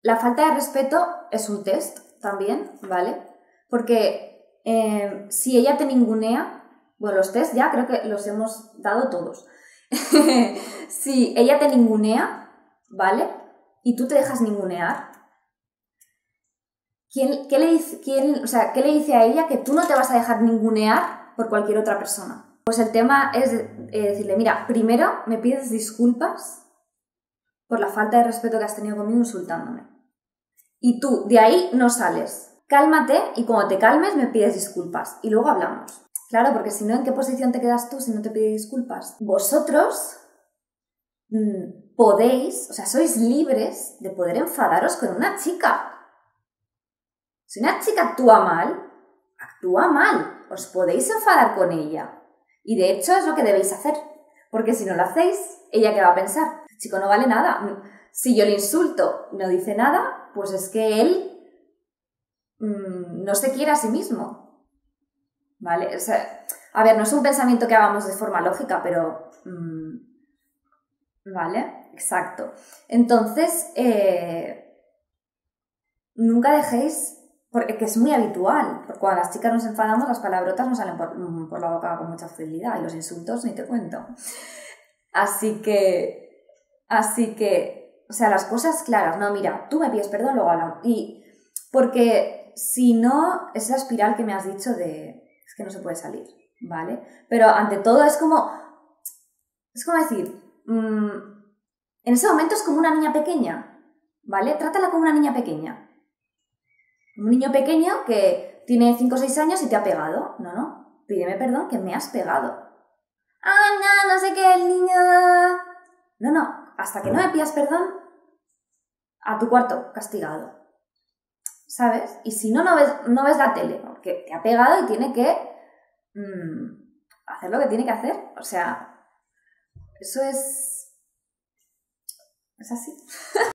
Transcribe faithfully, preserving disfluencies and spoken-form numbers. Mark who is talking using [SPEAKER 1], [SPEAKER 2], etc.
[SPEAKER 1] la falta de respeto es un test también, ¿vale? Porque eh, si ella te ningunea, bueno, los test ya creo que los hemos dado todos. Si ella te ningunea, ¿vale? Y tú te dejas ningunear, ¿quién, qué, le dice, quién, o sea, ¿qué le dice a ella que tú no te vas a dejar ningunear por cualquier otra persona? Pues el tema es eh, decirle, mira, primero me pides disculpas por la falta de respeto que has tenido conmigo insultándome. Y tú de ahí no sales. Cálmate y cuando te calmes me pides disculpas y luego hablamos. Claro, porque si no, ¿en qué posición te quedas tú si no te pides disculpas? Vosotros mmm, podéis, o sea, sois libres de poder enfadaros con una chica. Si una chica actúa mal, actúa mal. Os podéis enfadar con ella. Y de hecho es lo que debéis hacer. Porque si no lo hacéis, ¿ella qué va a pensar? El chico no vale nada. Si yo le insulto y no dice nada, pues es que él mmm, no se quiere a sí mismo. ¿Vale? O sea, a ver, no es un pensamiento que hagamos de forma lógica, pero... Mmm, ¿vale? Exacto. Entonces, eh, nunca dejéis... Porque que es muy habitual. Porque cuando las chicas nos enfadamos, las palabrotas nos salen por, por la boca con mucha facilidad. Y los insultos ni te cuento. Así que... Así que... O sea, las cosas claras. No, mira, tú me pides perdón, luego hablamos. Y... Porque si no, es la espiral que me has dicho de... Es que no se puede salir, ¿vale? Pero ante todo es como... Es como decir... Mmm, en ese momento es como una niña pequeña, ¿vale? Trátala como una niña pequeña. Un niño pequeño que tiene cinco o seis años y te ha pegado. No, no. Pídeme perdón que me has pegado. Ah, no, no sé qué, el niño... No, no. Hasta que no me pidas perdón, a tu cuarto, castigado. ¿Sabes? Y si no, no ves, no ves la tele, porque te ha pegado y tiene que mmm, hacer lo que tiene que hacer. O sea, eso es... es así.